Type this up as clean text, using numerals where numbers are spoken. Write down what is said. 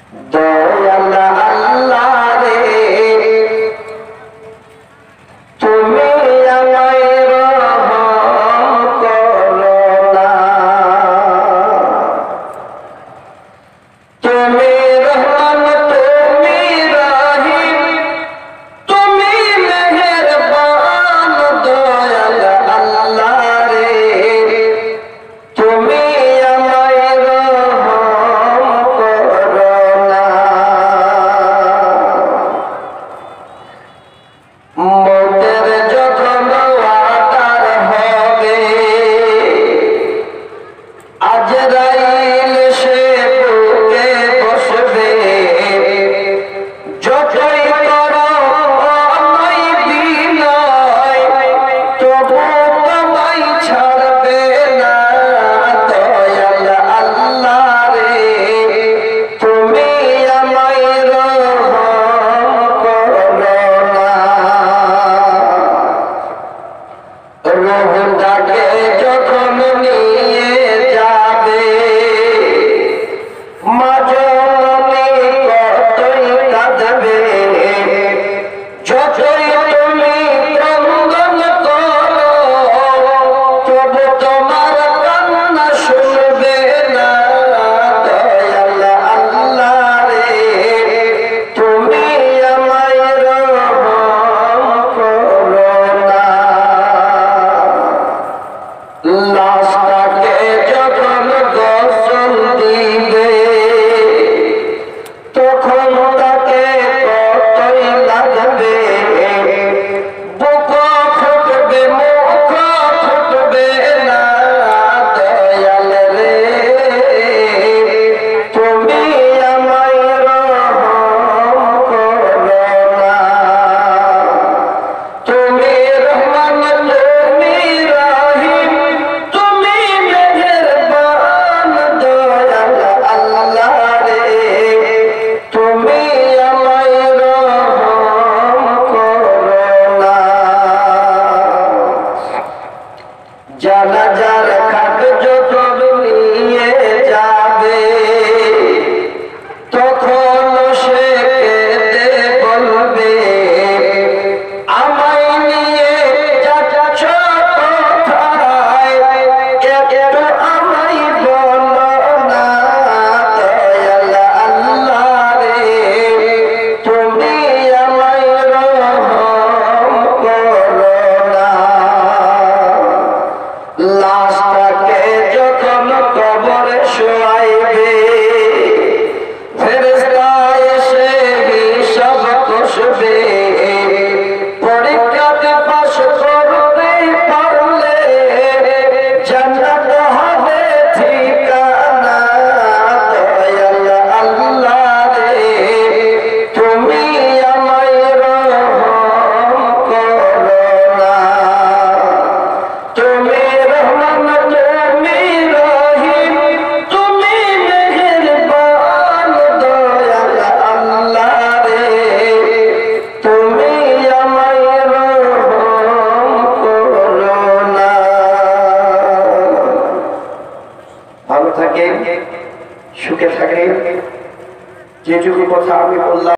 দয়াল আল্লাহ রে তুমি আমায় রহম করো না, তুমি রহমান তুমি রহিম তুমি মেহেরবান। দয়াল আল্লাহ রে তুমি আমায় রহম করো না। মতের যখন ওয়াদার হবে আজরাইল সে বুকে বসবে, যতই করো আমায় বিনয় তবু তোমায় ছাড়বে না। দয়াল আল্লাহ রে তুমি আমায় রহম করো না। রোহটাকে যখন নিয়ে যাবে মা জননী কতই কাঁদবে, যতই তুমি ক্রন্দন করো তবু তোমার কান্না শুনবে না। দয়াল আল্লাহ রে তুমি আমায় রহম করো না। লাশটাকে যখন গোসল দিবে তখন তাকে কতই লাগবে, বুক ফুটবে মুখ ফুটবে না। দয়াল রে তুমি আমায় রহম করো না। তুমি রহমান তুমি রহিম তুমি মেহেরবান। দয়াল আল্লাহ রে তুমি আমায় রহম করো না। জানাজার খাট যখন নিয়ে যাবে তখন সে কেঁদে বলবে আমায় নিয়ে যাচ্ছ কোথায়, একটু আমায় বলো না। দয়াল আল্লাহ রে তুমি আমায় রহম করো না। লাশটাকে যখন কবরে শোয়াইবে ফেরেশতা এসে হিসাব কষবে, পরীক্ষাতে পাস করতে পারলে জান্নাত হবে ঠিকানা। দয়াল আল্লাহ রে তুমি আমায় রহম করো না। তুমি রহমান তুমি রহিম তুমি মেহেরবান। দয়াল আল্লাহ রে তুমি আমায় রহম করো না। ভালো থাকেন, সুখে থাকেন। যেটুকু কথা আমি বললাম